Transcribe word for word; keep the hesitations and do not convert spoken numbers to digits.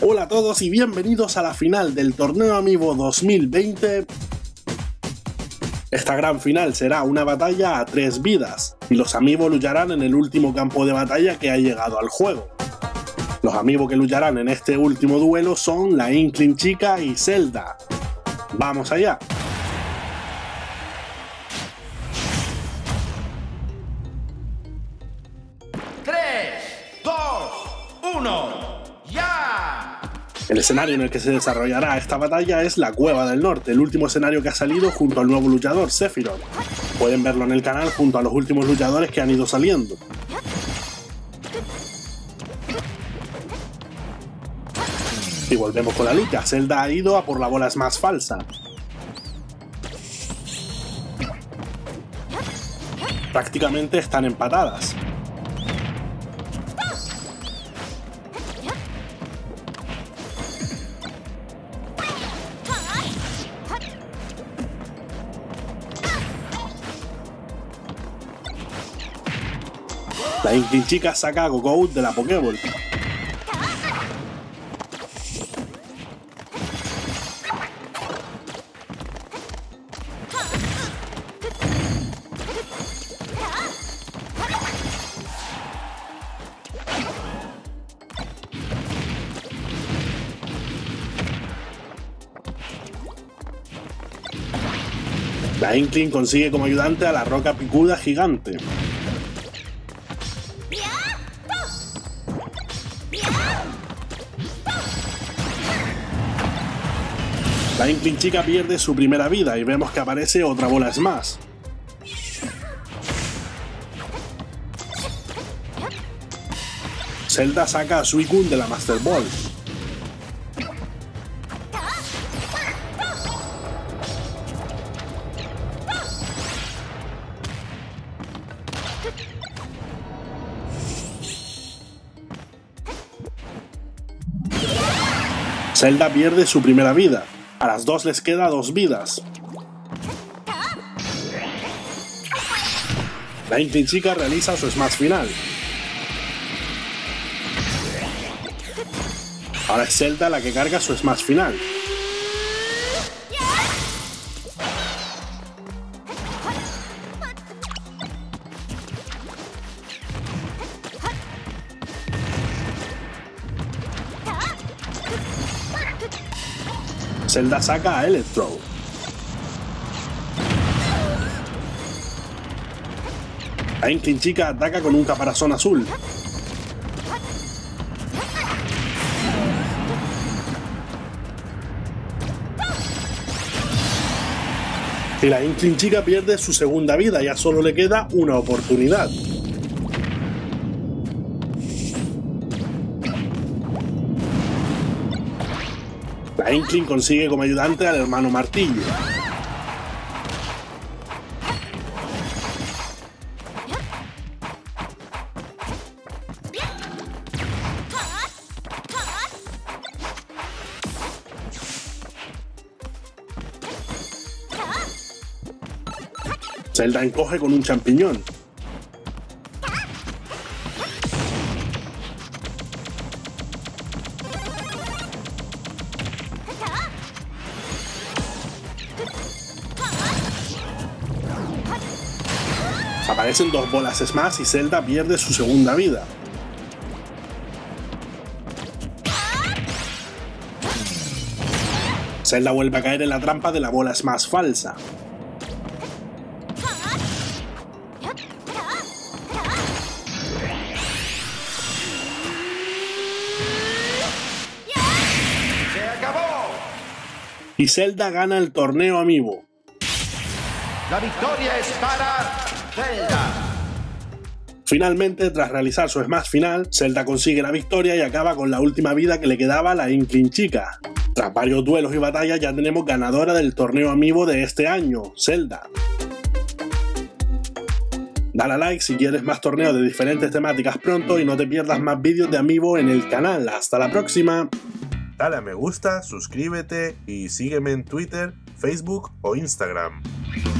Hola a todos y bienvenidos a la final del Torneo Amiibo dos mil veinte. Esta gran final será una batalla a tres vidas, y los Amiibo lucharán en el último campo de batalla que ha llegado al juego. Los Amiibo que lucharán en este último duelo son la Inkling Chica y Zelda. ¡Vamos allá! tres, dos, uno, ¡ya! El escenario en el que se desarrollará esta batalla es la Cueva del Norte, el último escenario que ha salido junto al nuevo luchador Sephiroth. Pueden verlo en el canal junto a los últimos luchadores que han ido saliendo. Y volvemos con la lucha. Zelda ha ido a por la bola más falsa. Prácticamente están empatadas. La Inkling Chica saca a Goku de la Pokéball. La Inkling consigue como ayudante a la roca picuda gigante. La Inkling Chica pierde su primera vida y vemos que aparece otra bola Smash. Zelda saca a Suicune de la Master Ball. Zelda pierde su primera vida. A las dos les queda dos vidas. La Inkling Chica realiza su Smash final. Ahora es Zelda la que carga su Smash final. Zelda saca a Electro. La Inkling Chica ataca con un caparazón azul. Y la Inkling Chica pierde su segunda vida, ya solo le queda una oportunidad. La Inkling consigue como ayudante al hermano Martillo. Zelda encoge con un champiñón. Aparecen dos bolas Smash y Zelda pierde su segunda vida. Zelda vuelve a caer en la trampa de la bola Smash falsa. ¡Se acabó! Y Zelda gana el torneo Amiibo. La victoria es para Zelda. Finalmente, tras realizar su Smash final, Zelda consigue la victoria y acaba con la última vida que le quedaba a la Inkling Chica. Tras varios duelos y batallas ya tenemos ganadora del torneo Amiibo de este año, Zelda. Dale a like si quieres más torneos de diferentes temáticas pronto y no te pierdas más vídeos de Amiibo en el canal. ¡Hasta la próxima! Dale a me gusta, suscríbete y sígueme en Twitter, Facebook o Instagram.